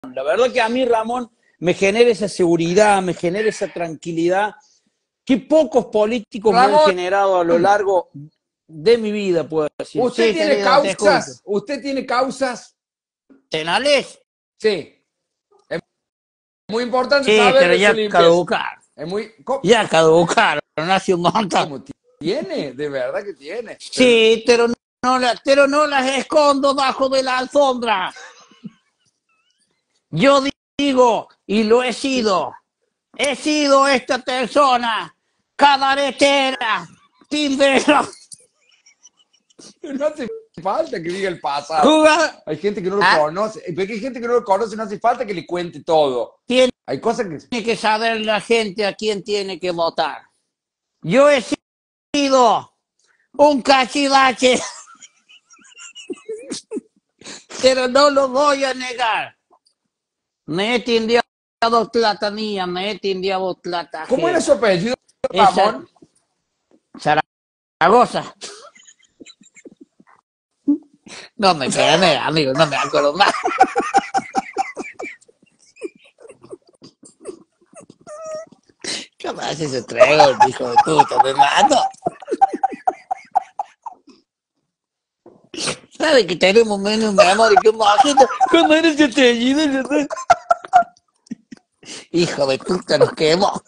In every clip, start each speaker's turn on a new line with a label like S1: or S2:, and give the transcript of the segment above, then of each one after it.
S1: La verdad que a mí, Ramón, me genera esa seguridad, me genera esa tranquilidad que pocos políticos me han
S2: Ramón,
S1: generado a lo largo de mi vida, puedo decir.
S2: ¿usted
S1: Sí,
S2: tiene
S1: querido, te escucho.
S2: causas? ¿Usted tiene causas?
S1: ¿Penales?
S2: Sí. Es muy importante
S1: Sí,
S2: saber
S1: pero
S2: de su
S1: ya
S2: limpieza.
S1: caducaron.
S2: Es muy... ¿Cómo,
S1: Ya caducaron, hace un montón.
S2: cómo tiene? De verdad que tiene.
S1: Sí, pero no las escondo bajo de la alfombra. Yo digo, y lo he sido esta persona, cabaretera, timbero,
S2: No hace falta que diga el pasado.
S1: jugador.
S2: Hay gente que no lo
S1: ¿Ah?
S2: conoce. Pero hay gente que no lo conoce, no hace falta que le cuente todo.
S1: Tiene
S2: Hay cosas que...
S1: que saber la gente a quién tiene que votar. Yo he sido un cachivache, pero no lo voy a negar. Me he tindiado plata mía, me he tindiado plata
S2: ¿Cómo era su
S1: ajena.
S2: apellido,
S1: Esa
S2: Ramón?
S1: Zaragoza. No me quedé, amigo, no me acuerdo más. ¿Qué más ese trego, hijo de puta? Me mato. ¿Sabe que tenemos menos memoria que un mojito? ¿Cómo eres ese apellido? Hijo de puta, nos quemó.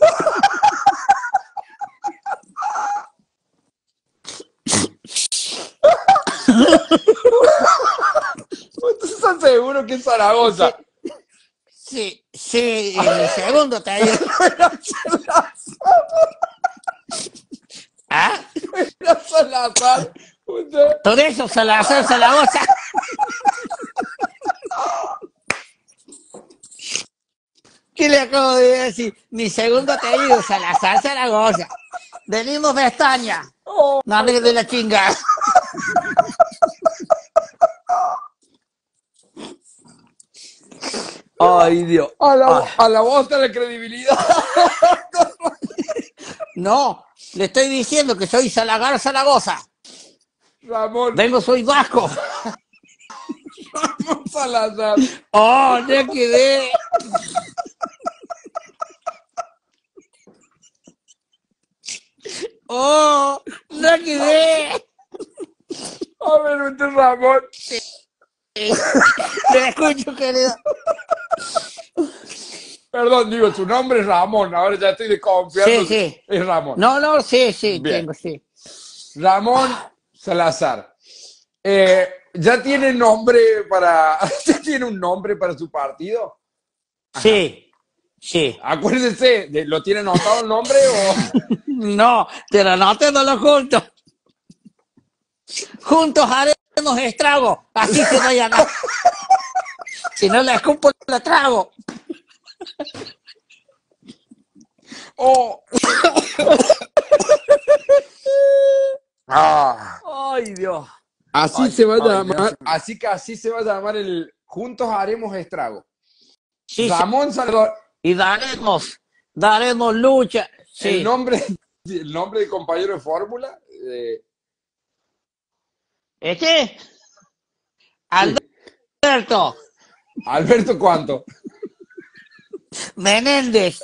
S2: ¿Usted está seguro que es Zaragoza?
S1: Sí, mi segundo taller. ¿Ah?
S2: Era Salazar. Usted...
S1: Por eso, Salazar, Zaragoza. ¿Qué le acabo de decir? Mi segundo apellido, Salazar, Zaragoza. Venimos de España.
S2: Oh,
S1: No me de la chingada. Ay, Dios.
S2: a la voz de la credibilidad.
S1: No, le estoy diciendo que soy Salagar Zaragoza.
S2: Ramón,
S1: Vengo, soy vasco.
S2: Ramón Salazar.
S1: Oh, ya quedé. Oh, ya quedé.
S2: A ver, usted, Ramón.
S1: Te escucho, querido.
S2: Perdón, digo, su nombre es Ramón. Ahora ya estoy desconfiando.
S1: Sí, sí.
S2: Es Ramón.
S1: No, sí,
S2: Bien.
S1: tengo, sí.
S2: Ramón Salazar. ¿Ya tiene nombre para... ¿Ya tiene un nombre para su partido?
S1: Sí, sí.
S2: Acuérdese, ¿lo tiene anotado el nombre o...?
S1: No, pero no te lo juntos. Juntos haremos estrago. Así se va a llamar. Si no le escupo, la trago.
S2: Oh.
S1: Ay, Dios.
S2: Así
S1: Ay,
S2: se va a
S1: ay,
S2: llamar, así que así se va a llamar el Juntos Haremos Estrago.
S1: Sí,
S2: Ramón Salvador,
S1: y daremos lucha. Sí.
S2: el nombre de compañero de fórmula.
S1: ¿Este?
S2: Sí.
S1: Alberto
S2: Alberto ¿cuánto?
S1: Menéndez.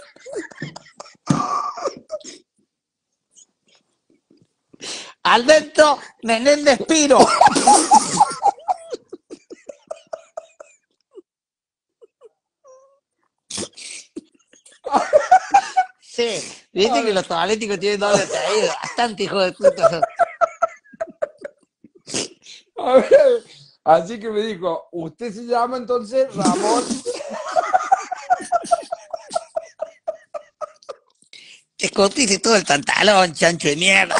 S1: Alberto Menéndez Piro. Sí, viste que los tobaléticos tienen doble apellido. Bastante hijo de puta son.
S2: A ver, así que me dijo, usted se llama entonces Ramón.
S1: Te escondiste todo el pantalón, chancho de mierda.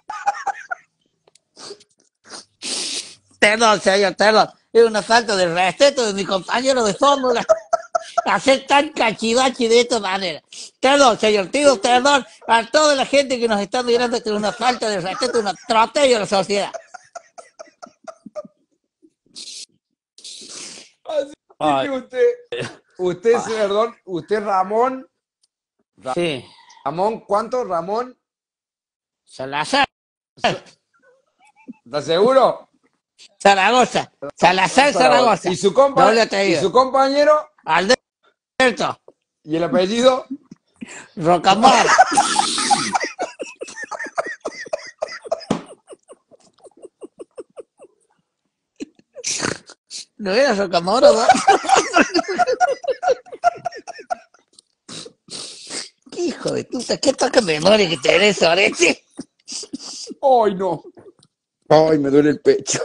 S1: Perdón, señor, perdón. Es una falta de respeto de mi compañero de fórmula. Hacer tan cachivachi de esta manera. Perdón, señor, pido perdón a toda la gente que nos está mirando, que es una falta de respeto, un atropello a la sociedad.
S2: Así
S1: Ay.
S2: que usted, perdón, usted Ramón.
S1: Sí.
S2: Ramón, ¿cuánto? Ramón.
S1: Salazar.
S2: ¿Está seguro?
S1: Zaragoza. Salazar, Zaragoza.
S2: ¿Y su compañero?
S1: Alberto,
S2: ¿Y el apellido?
S1: Rocamora. ¿No era Rocamora, vos? ¿Qué hijo de puta? ¿Qué toca memoria que tenés, Oreste?
S2: ¡Ay, no! ¡Ay, me duele el pecho!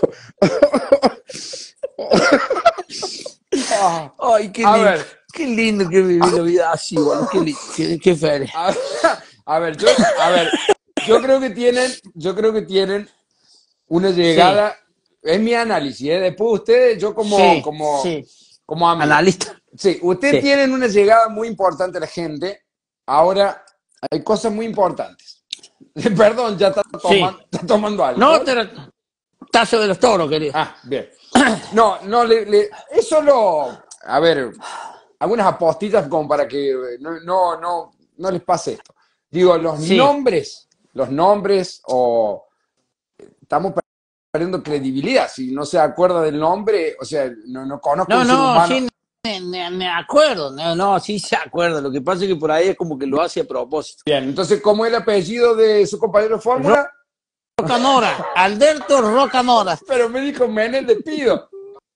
S2: Ah,
S1: Ay, qué
S2: a
S1: lindo.
S2: ver,
S1: Qué lindo que viví la vida así, bueno, qué feliz.
S2: a ver, yo creo que tienen una
S1: Sí,
S2: llegada, es mi análisis, ¿eh? Después ustedes, yo
S1: sí, sí.
S2: como amigo.
S1: Analista.
S2: Sí, ustedes
S1: Sí,
S2: tienen una llegada muy importante a la gente. Ahora, hay cosas muy importantes. Perdón, ya
S1: sí.
S2: está tomando
S1: No,
S2: alcohol.
S1: estás sobre los toros, querido.
S2: Ah, bien. No, no, es solo, a ver, algunas apostillas como para que no les pase esto. Digo,
S1: Sí.
S2: los nombres, o estamos perdiendo credibilidad. Si no se acuerda del nombre, o sea, no conozco
S1: No,
S2: un ser
S1: no,
S2: humano.
S1: sí, me acuerdo. No, no, sí se acuerda. Lo que pasa es que por ahí es como que lo hace a propósito.
S2: Bien, entonces, ¿cómo es el apellido de su compañero de fórmula?
S1: Rocamora, Alberto Rocamora.
S2: Pero me dijo Menéndez de Pido.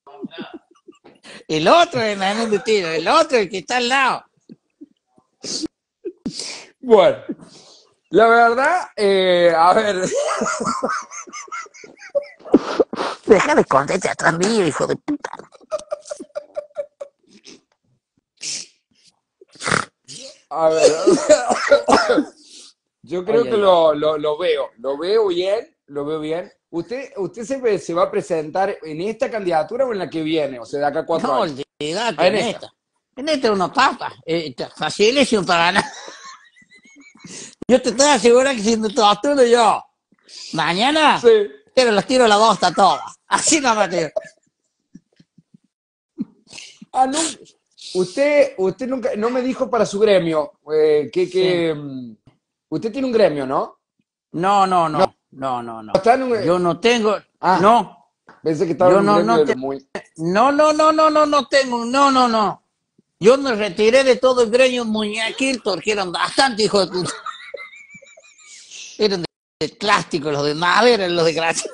S1: El otro es Manuel de Tiro, el otro, el que está al lado.
S2: Bueno, la verdad, a ver,
S1: Deja de esconderte atrás mío, hijo de puta.
S2: a ver, yo creo
S1: Ay,
S2: que
S1: ay, ay.
S2: lo veo bien. ¿Usted se va a presentar en esta candidatura o en la que viene? O sea, de acá a 4
S1: No,
S2: años.
S1: olvídate
S2: Ah, en
S1: en
S2: esta.
S1: esta. En esta es una papa. Facilísimo para ganar. Yo te estoy asegurando que si no te postulo yo, mañana,
S2: Sí.
S1: pero los tiro la bosta todas. Así no me tiro.
S2: Ah, no. Usted nunca, no me dijo para su gremio,
S1: Sí.
S2: usted tiene un gremio, ¿no?
S1: No, no,
S2: No,
S1: no. No, no, no.
S2: está en
S1: Yo no tengo.
S2: ah,
S1: No.
S2: pensé que estaba en
S1: Yo
S2: un
S1: no,
S2: gremio
S1: no
S2: de los
S1: te.
S2: muy.
S1: No, no, no, no, no, no tengo. No, no, no. Yo me retiré de todo el gremio muñequil porque eran bastante hijos de puta. Eran de plástico, los de madera, los de grasa.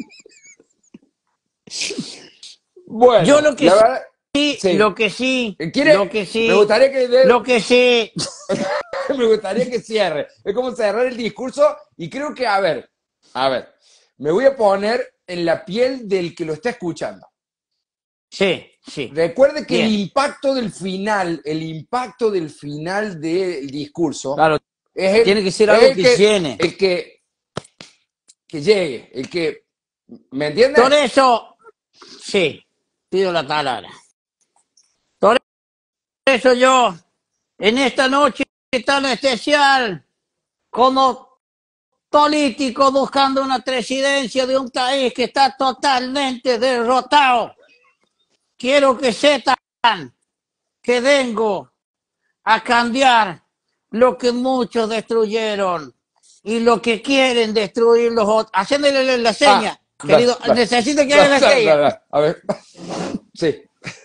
S1: Yo
S2: Bueno, la verdad, sí.
S1: lo que sí, lo
S2: ¿Quiere?
S1: que sí, lo que sí.
S2: Me gustaría que cierre. Es como cerrar el discurso y creo que, a ver, me voy a poner en la piel del que lo está escuchando.
S1: Sí, sí.
S2: Recuerde que
S1: Bien.
S2: el impacto del final del discurso
S1: Claro,
S2: es
S1: tiene que ser algo que llene.
S2: que llegue, ¿me entiende?
S1: Por eso, sí, pido la palabra. Por eso yo, en esta noche tan especial, como político buscando una presidencia de un país que está totalmente derrotado, quiero que sepan que vengo a cambiar lo que muchos destruyeron y lo que quieren destruir los otros. Haciéndole la
S2: Ah,
S1: seña, querido, necesito que haga la seña.
S2: a ver, sí.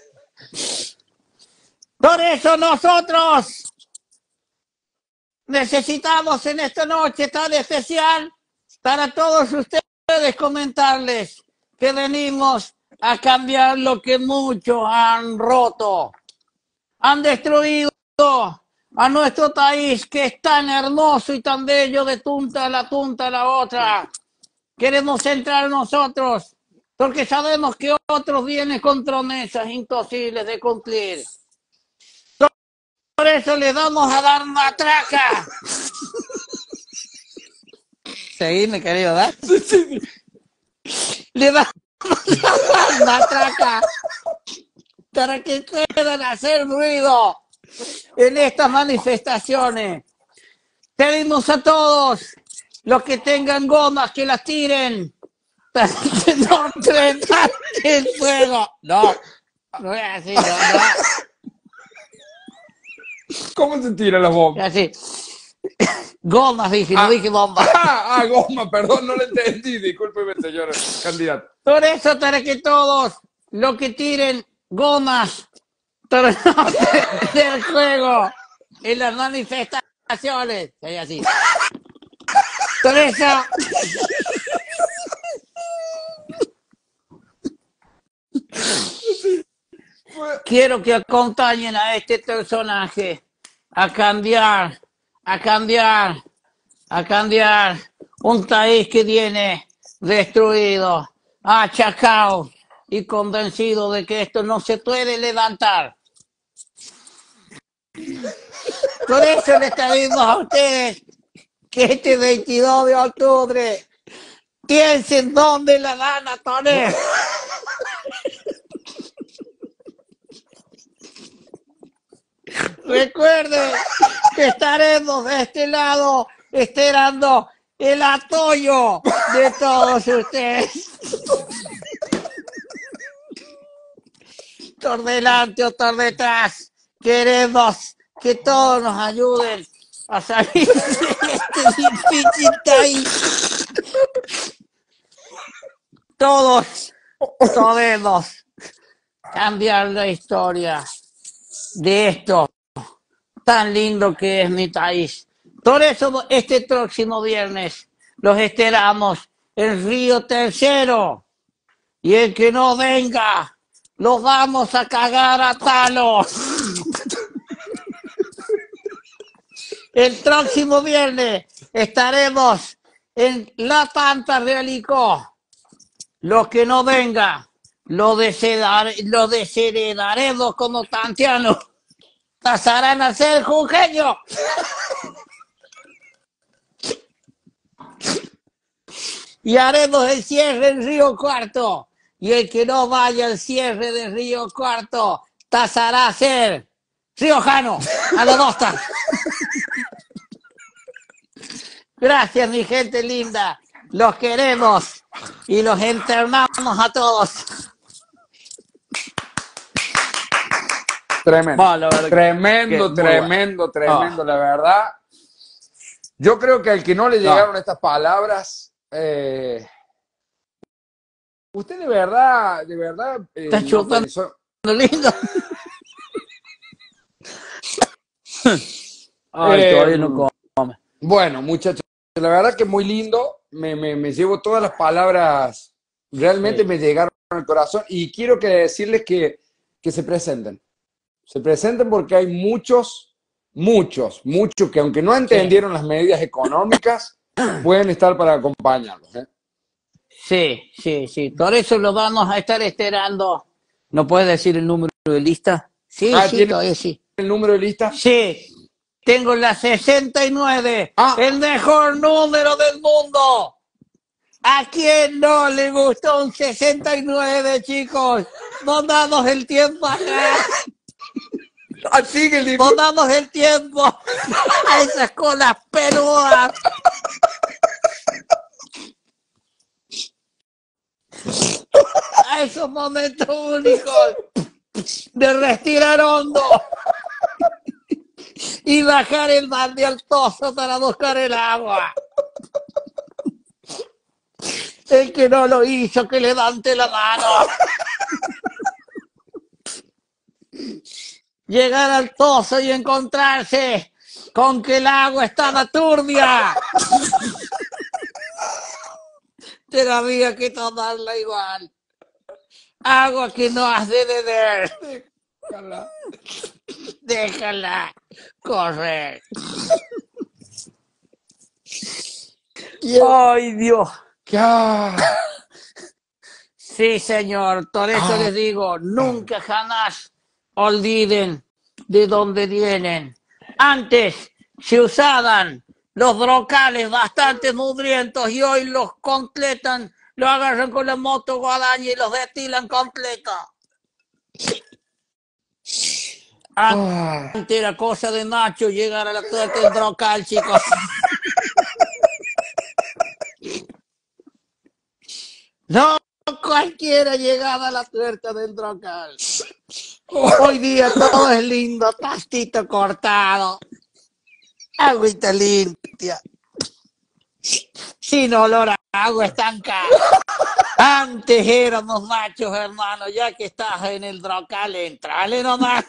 S1: Por eso nosotros necesitamos en esta noche tan especial para todos ustedes comentarles que venimos a cambiar lo que muchos han roto. Han destruido a nuestro país que es tan hermoso y tan bello de punta a la otra. Queremos entrar nosotros porque sabemos que otros vienen con promesas imposibles de cumplir. Por eso le vamos a dar matraca. Seguime, querido, ¿verdad? Le vamos a dar matraca para que puedan hacer ruido en estas manifestaciones. Pedimos a todos los que tengan gomas que las tiren para que no prendan el fuego. No, no es así, no, no.
S2: ¿Cómo se tira la bomba?
S1: Es así. Gomas dije, no dije bomba.
S2: Goma, perdón, no lo entendí. Discúlpeme, señor candidato.
S1: Por eso, para que todos los que tiren gomas torneo del juego en las manifestaciones. Sería así. Por eso quiero que acompañen a este personaje a cambiar, a cambiar, a cambiar un país que viene destruido, achacado y convencido de que esto no se puede levantar. Por eso les pedimos a ustedes que este 22 de octubre piensen dónde la van a poner. Recuerden que estaremos de este lado esperando el apoyo de todos ustedes. Por delante o por detrás, queremos que todos nos ayuden a salir de este difícil país. Todos podemos cambiar la historia de esto tan lindo que es mi país. Por eso este próximo viernes los esperamos en Río Tercero. Y el que no venga, los vamos a cagar a palos. El próximo viernes estaremos en La Pampa Realicó. Los que no vengan, lo desheredaremos como tantianos. Pasarán a ser jujeños. Y haremos el cierre en Río Cuarto. Y el que no vaya al cierre de Río Cuarto pasará a ser riojano a la bosta. Gracias, mi gente linda. Los queremos y los internamos a todos.
S2: Tremendo,
S1: Bueno,
S2: tremendo, la verdad. Yo creo que al que no le llegaron estas palabras, usted de verdad,
S1: Está chupando lindo. Ay, todavía no come.
S2: Bueno, muchachos, la verdad que muy lindo. Me llevo todas las palabras, realmente me llegaron al corazón y quiero decirles que se presenten. Se presenten porque hay muchos que aunque no entendieron las medidas económicas, pueden estar para acompañarlos.
S1: Sí. Por eso lo vamos a estar esperando. ¿No puedes decir el número de lista? Sí, todavía sí.
S2: ¿El número de lista?
S1: Sí. Tengo la 69. El mejor número del mundo. ¿A quién no le gustó un 69, chicos? Pongamos el tiempo acá. Pongamos el tiempo a esas colas peludas. A esos momentos únicos de respirar hondo y bajar el mar de Altoso para buscar el agua. El que no lo hizo, que levante la mano. Llegar al Toso y encontrarse con que el agua estaba turbia. Pero había que tomarla igual. Agua que no has de beber. Déjala correr. ¡Ay, Dios! Sí, señor. Por eso les digo, nunca jamás olviden de dónde vienen. Antes se usaban los brocales bastante mugrientos y hoy los completan, lo agarran con la moto guadaña y los destilan completos. Antes era cosa de macho llegar a la tuerca del brocal, chicos. No cualquiera llegaba a la tuerca del brocal. Hoy día todo es lindo, pastito cortado, agüita limpia. sin olor a agua estanca. Antes éramos machos, hermano, ya que estás en el drocal, entrale nomás.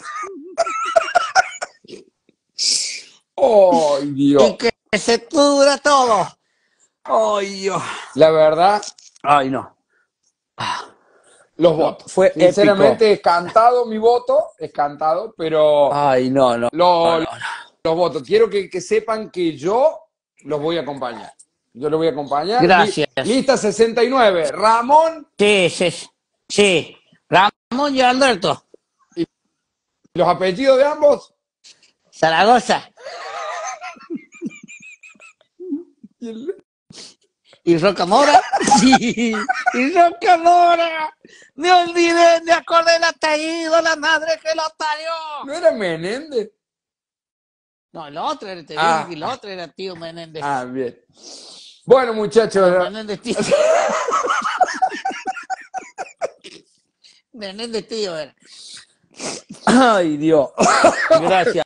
S2: ¡Ay, Dios!
S1: Y que se pudra todo. ¡Ay, Dios!
S2: La verdad,
S1: ¡Ay, no!
S2: los votos.
S1: Fue
S2: Sinceramente,
S1: épico.
S2: es cantado mi voto, es cantado, pero
S1: ¡Ay, no, no!
S2: lo-
S1: No, no.
S2: los votos. Quiero que sepan que yo los voy a acompañar. Yo los voy a acompañar.
S1: Gracias.
S2: Lista 69. Ramón
S1: Sí, sí, sí. Ramón y Alberto.
S2: y los apellidos de ambos.
S1: Zaragoza.
S2: Y el-
S1: ¿Y Rocamora? Sí. ¡Y Rocamora! Me olvidé, me acordé del apellido, la madre que lo parió.
S2: ¿No era Menéndez?
S1: No, el otro era, te
S2: Ah.
S1: dije que el otro era tío Menéndez.
S2: Ah, bien. Bueno, muchachos.
S1: Menéndez tío. Menéndez tío era. Ay, Dios. Gracias.